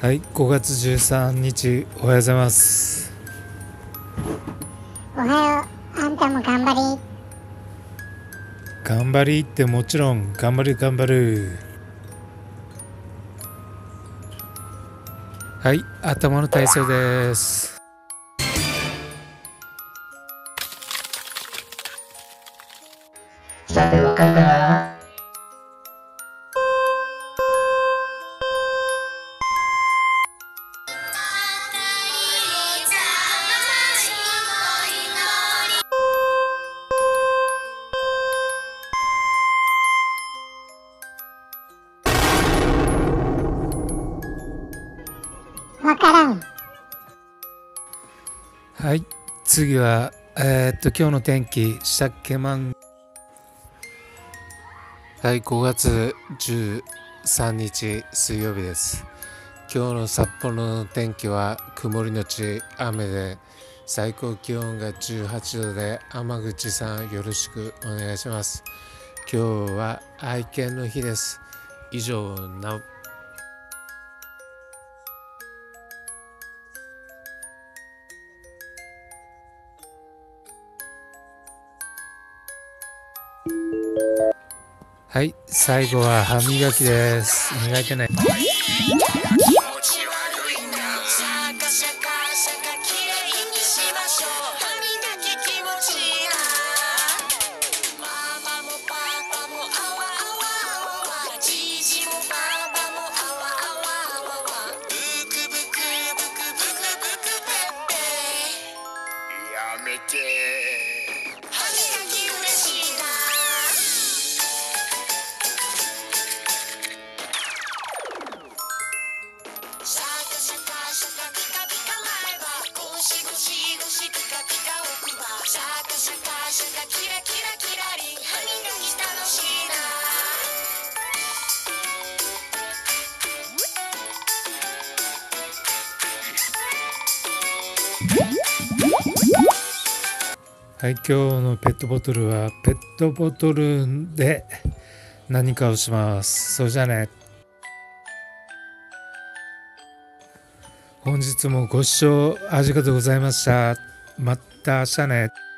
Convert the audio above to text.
はい、5月13日おはようございます。 おはよう。あんたも頑張り。 頑張りってもちろん頑張る頑張る。はい、頭の体操です。 さてわかるかな。 わからん。 はい、次は今日の天気したっけまん。はい、5月13日水曜日です。今日の札幌の天気は曇りのち雨で、最高気温が18度で、天口さんよろしくお願いします。今日は愛犬の日です。以上な。はい、最後は歯磨きです。磨いてね。 やめて歯磨き嬉しいな。シャカシャカシャカピカピカ前歯、ゴシゴシゴシピカピカ奥歯、シャカシャカシャカキラキラキラリン、歯磨き楽しいな。 はい、今日のペットボトルはペットボトルで何かをします。そうじゃね。本日もご視聴ありがとうございました。また明日ね。